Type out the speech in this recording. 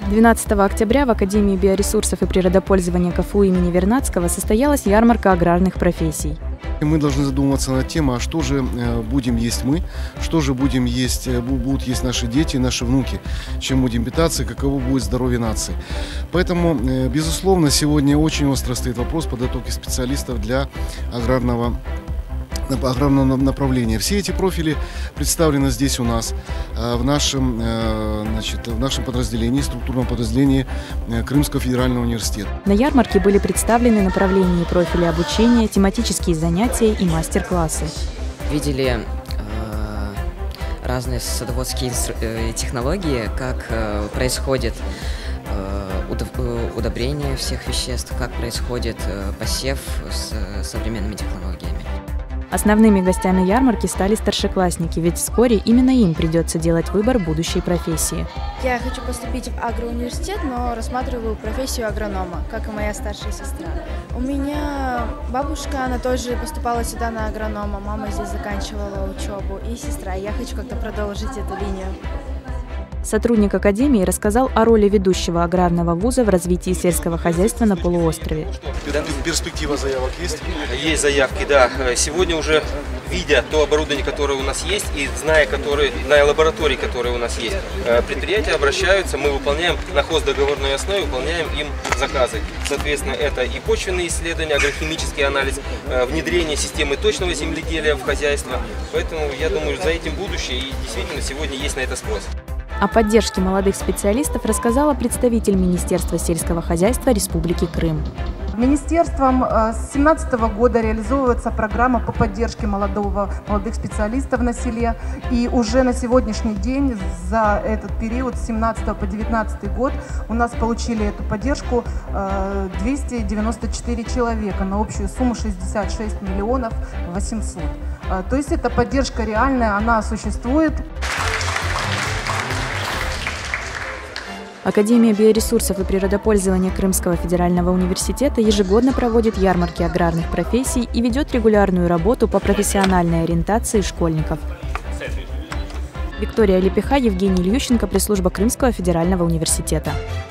12 октября в Академии биоресурсов и природопользования КФУ имени Вернадского состоялась ярмарка аграрных профессий. Мы должны задумываться над тем, а что же будем есть мы, что же будут есть наши дети, наши внуки, чем будем питаться, каково будет здоровье нации. Поэтому, безусловно, сегодня очень остро стоит вопрос подготовки специалистов для аграрного направления. Все эти профили представлены здесь у нас, в нашем подразделении, структурном подразделении Крымского федерального университета. На ярмарке были представлены направления и профили обучения, тематические занятия и мастер-классы. Видели разные садоводские технологии, как происходит удобрение всех веществ, как происходит посев с современными технологиями. Основными гостями ярмарки стали старшеклассники, ведь вскоре именно им придется делать выбор будущей профессии. Я хочу поступить в агроуниверситет, но рассматриваю профессию агронома, как и моя старшая сестра. У меня бабушка, она тоже поступала сюда на агронома, мама здесь заканчивала учебу, и сестра. Я хочу как-то продолжить эту линию. Сотрудник Академии рассказал о роли ведущего аграрного вуза в развитии сельского хозяйства на полуострове. Перспектива заявок есть? Есть заявки, да. Сегодня уже, видя то оборудование, которое у нас есть, и зная лаборатории, которые у нас есть, предприятия обращаются, мы выполняем на хоздоговорной основе, выполняем им заказы. Соответственно, это и почвенные исследования, агрохимический анализ, внедрение системы точного земледелия в хозяйство. Поэтому я думаю, за этим будущее, и действительно сегодня есть на это спрос. О поддержке молодых специалистов рассказала представитель Министерства сельского хозяйства Республики Крым. Министерством с 2017 года реализовывается программа по поддержке молодых специалистов на селе. И уже на сегодняшний день, за этот период с 2017 по 2019 год, у нас получили эту поддержку 294 человека на общую сумму 66 миллионов 800. То есть эта поддержка реальная, она существует. Академия биоресурсов и природопользования Крымского федерального университета ежегодно проводит ярмарки аграрных профессий и ведет регулярную работу по профессиональной ориентации школьников. Виктория Лепеха, Евгений Ильющенко, пресс-служба Крымского федерального университета.